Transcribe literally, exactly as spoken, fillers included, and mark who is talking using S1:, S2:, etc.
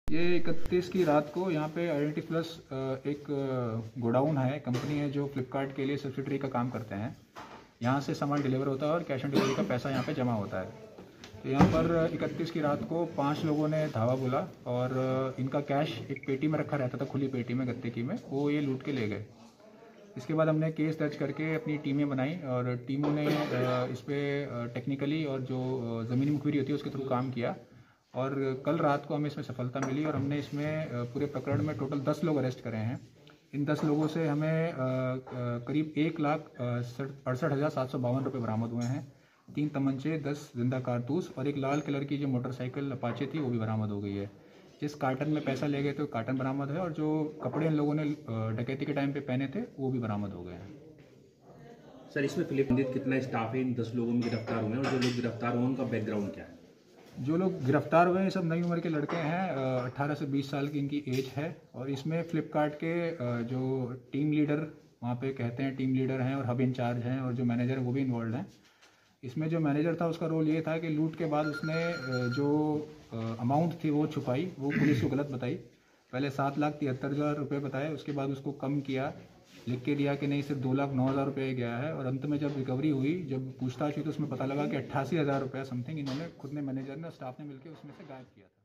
S1: ये इकतीस की रात को यहाँ पे आइडेंटी प्लस एक गोडाउन है, कंपनी है जो फ्लिपकार्ट के लिए सब्सिडरी का काम करते हैं। यहाँ से सामान डिलीवर होता है और कैश ऑन डिलीवरी का पैसा यहाँ पे जमा होता है। तो यहाँ पर इकतीस की रात को पांच लोगों ने धावा बोला और इनका कैश एक पेटी में रखा रहता था, खुली पेटी में गत्ते की में, वो ये लूट के ले गए। इसके बाद हमने केस दर्ज करके अपनी टीमें बनाई और टीमों ने इस पर टेक्निकली और जो ज़मीनी मुखबिरी होती है उसके थ्रू काम किया और कल रात को हमें इसमें सफलता मिली और हमने इसमें पूरे प्रकरण में टोटल दस लोग अरेस्ट करे हैं। इन दस लोगों से हमें करीब एक लाख अड़सठ हज़ार सात सौ बावन रुपये बरामद हुए हैं। तीन तमंचे, दस जिंदा कारतूस और एक लाल कलर की जो मोटरसाइकिल अपाचे थी वो भी बरामद हो गई है। जिस कार्टन में पैसा ले गए थे कार्टन बरामद है और जो कपड़े इन लोगों ने डकैती के टाइम पे पहने थे वो भी बरामद हो गए हैं।
S2: सर, इसमें फिलिपिंस कितना स्टाफ है? इन दस लोगों में गिरफ्तार हुए हैं और जो लोग गिरफ्तार हुए उनका बैकग्राउंड क्या है?
S1: जो लोग गिरफ्तार हुए हैं सब नई उम्र के लड़के हैं, अट्ठारह से बीस साल की इनकी एज है और इसमें फ्लिपकार्ट के जो टीम लीडर वहाँ पे कहते हैं टीम लीडर हैं और हब इंचार्ज हैं और जो मैनेजर है वो भी इन्वॉल्व हैं। इसमें जो मैनेजर था उसका रोल ये था कि लूट के बाद उसने जो अमाउंट थी वो छुपाई, वो पुलिस को गलत बताई। पहले सात लाख तिहत्तर हज़ार रुपये बताए, उसके बाद उसको कम किया, लिख के दिया कि नहीं सिर्फ दो लाख नौ हज़ार रुपये गया है और अंत में जब रिकवरी हुई, जब पूछताछ हुई तो उसमें पता लगा कि अट्ठासी हज़ार रुपये समथिंग इन्होंने खुद ने मैनेजर ने स्टाफ ने मिलकर उसमें से गायब किया था।